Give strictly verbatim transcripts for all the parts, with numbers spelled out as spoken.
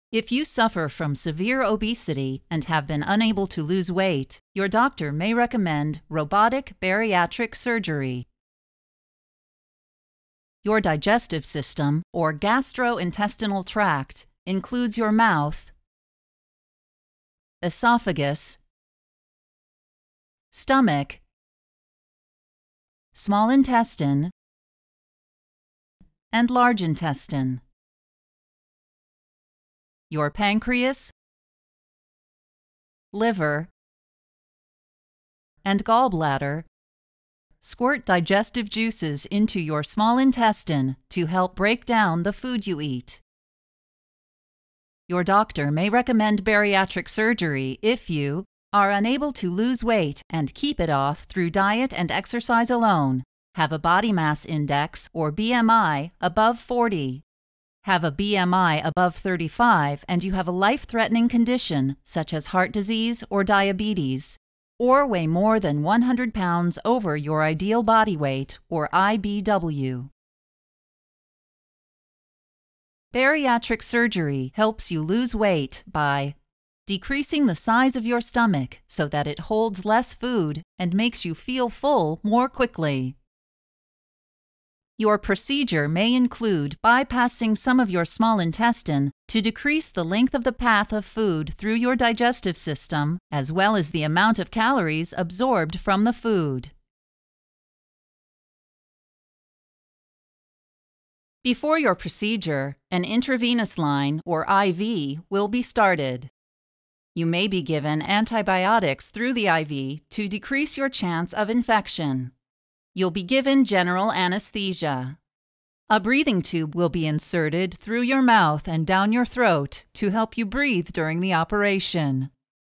If you suffer from severe obesity and have been unable to lose weight, your doctor may recommend robotic bariatric surgery. Your digestive system, or gastrointestinal tract, includes your mouth, esophagus, stomach, small intestine, and large intestine. Your pancreas, liver, and gallbladder squirt digestive juices into your small intestine to help break down the food you eat. Your doctor may recommend bariatric surgery if you are unable to lose weight and keep it off through diet and exercise alone, have a body mass index or B M I above forty, have a B M I above thirty-five, and you have a life-threatening condition such as heart disease or diabetes, or weigh more than one hundred pounds over your ideal body weight, or I B W. Bariatric surgery helps you lose weight by decreasing the size of your stomach so that it holds less food and makes you feel full more quickly. Your procedure may include bypassing some of your small intestine to decrease the length of the path of food through your digestive system, as well as the amount of calories absorbed from the food. Before your procedure, an intravenous line, or I V, will be started. You may be given antibiotics through the I V to decrease your chance of infection. You'll be given general anesthesia. A breathing tube will be inserted through your mouth and down your throat to help you breathe during the operation.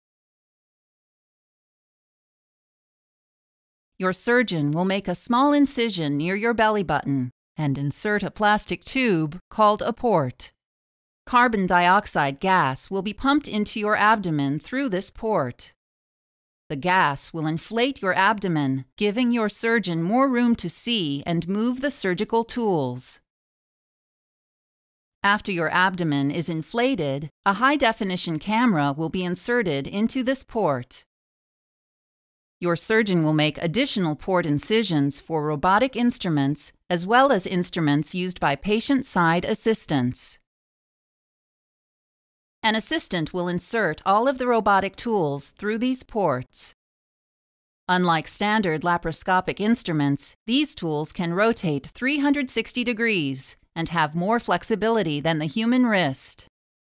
Your surgeon will make a small incision near your belly button and insert a plastic tube called a port. Carbon dioxide gas will be pumped into your abdomen through this port. The gas will inflate your abdomen, giving your surgeon more room to see and move the surgical tools. After your abdomen is inflated, a high-definition camera will be inserted into this port. Your surgeon will make additional port incisions for robotic instruments as well as instruments used by patient-side assistants. An assistant will insert all of the robotic tools through these ports. Unlike standard laparoscopic instruments, these tools can rotate three hundred sixty degrees and have more flexibility than the human wrist.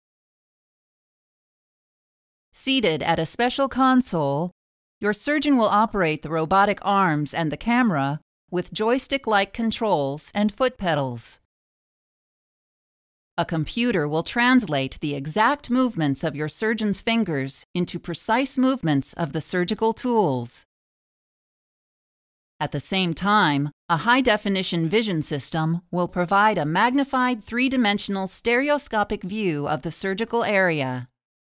Seated at a special console, your surgeon will operate the robotic arms and the camera with joystick-like controls and foot pedals. A computer will translate the exact movements of your surgeon's fingers into precise movements of the surgical tools. At the same time, a high-definition vision system will provide a magnified three-dimensional stereoscopic view of the surgical area.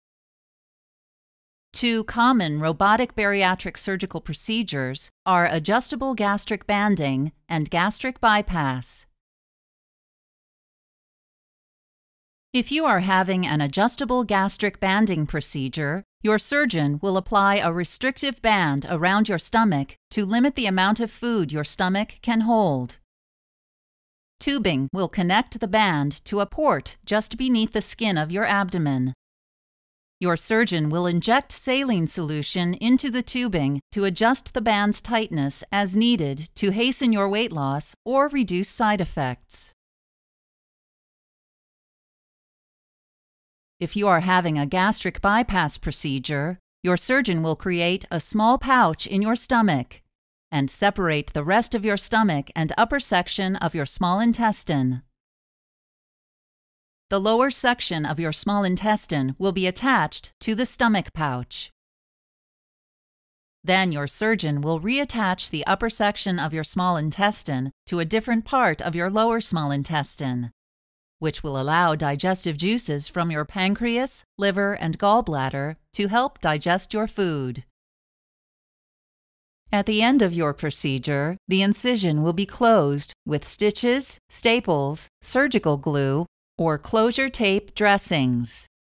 Two common robotic bariatric surgical procedures are adjustable gastric banding and gastric bypass. If you are having an adjustable gastric banding procedure, your surgeon will apply a restrictive band around your stomach to limit the amount of food your stomach can hold. Tubing will connect the band to a port just beneath the skin of your abdomen. Your surgeon will inject saline solution into the tubing to adjust the band's tightness as needed to hasten your weight loss or reduce side effects. If you are having a gastric bypass procedure, your surgeon will create a small pouch in your stomach and separate the rest of your stomach and upper section of your small intestine. The lower section of your small intestine will be attached to the stomach pouch. Then your surgeon will reattach the upper section of your small intestine to a different part of your lower small intestine, which will allow digestive juices from your pancreas, liver, and gallbladder to help digest your food. At the end of your procedure, the incision will be closed with stitches, staples, surgical glue, or closure tape dressings.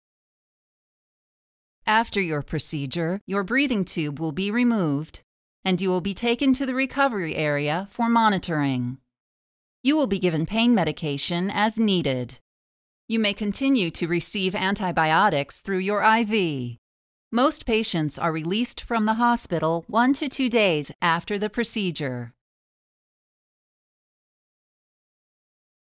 After your procedure, your breathing tube will be removed, and you will be taken to the recovery area for monitoring. You will be given pain medication as needed. You may continue to receive antibiotics through your I V. Most patients are released from the hospital one to two days after the procedure.